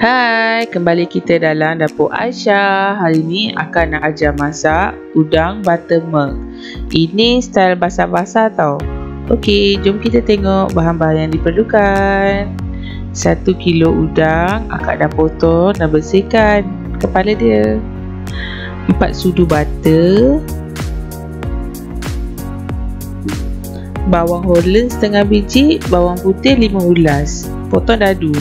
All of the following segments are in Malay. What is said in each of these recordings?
Hai, kembali kita dalam dapur Aisyah. Hari ni akan nak ajar masak udang buttermilk. Ini style basah-basah tau. Okey, jom kita tengok bahan-bahan yang diperlukan. 1 kilo udang, akak dah potong dan bersihkan kepala dia. 4 sudu butter, bawang holland setengah biji, bawang putih 5 ulas, potong dadu.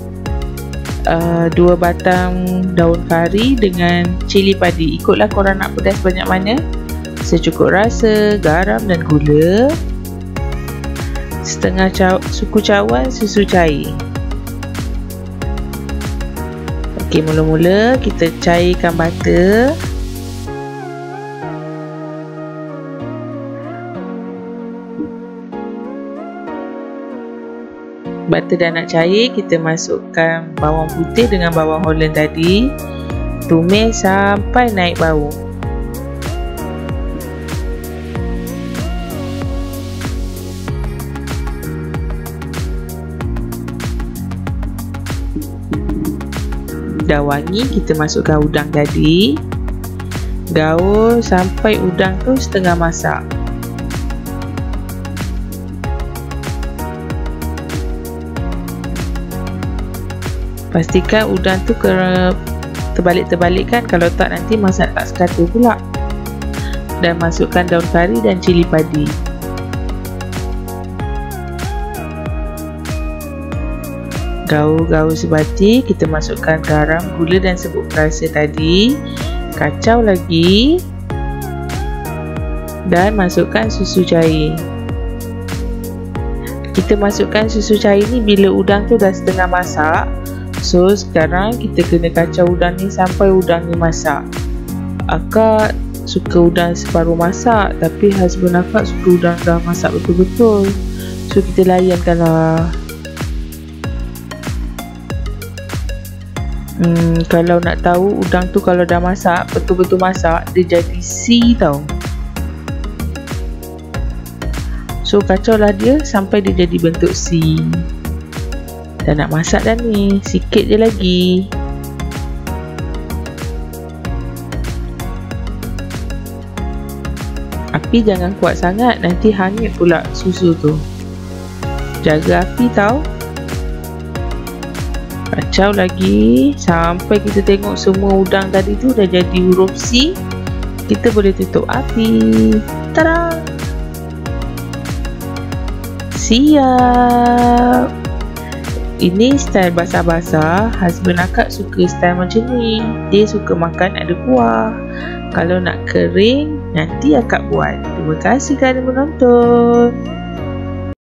2 batang daun kari dengan cili padi. Ikutlah korang nak pedas banyak mana. Secukup rasa, garam dan gula. Setengah suku cawan susu cair. Okey, mula-mula kita cairkan butter. Butter dah nak cair, kita masukkan bawang putih dengan bawang holland tadi. Tumis sampai naik bau. Dah wangi, kita masukkan udang tadi. Gaul sampai udang tu setengah masak. Pastikan udang tu kena terbalik-terbalikkan, kalau tak nanti masak tak sekata pula. Dan masukkan daun kari dan cili padi. Gaul-gaul sebati, kita masukkan garam, gula dan serbuk perasa tadi. Kacau lagi. Dan masukkan susu cair. Kita masukkan susu cair ni bila udang tu dah setengah masak. So sekarang kita kena kacau udang ni sampai udang ni masak. Akak suka udang separuh masak, tapi husband akak suka udang dah masak betul-betul. So kita layankan lah. Kalau nak tahu udang tu kalau dah masak, betul-betul masak, dia jadi C tau. So kacau lah dia sampai dia jadi bentuk C. Dah nak masak dah ni, sikit je lagi. Api jangan kuat sangat, nanti hangit pula susu tu. Jaga api tau. Kacau lagi sampai kita tengok semua udang tadi tu dah jadi huruf C. Kita boleh tutup api. Tada! Siap. Ini style basah-basah. Husband akak suka style macam ni. Dia suka makan ada kuah. Kalau nak kering, nanti akak buat. Terima kasih kerana menonton.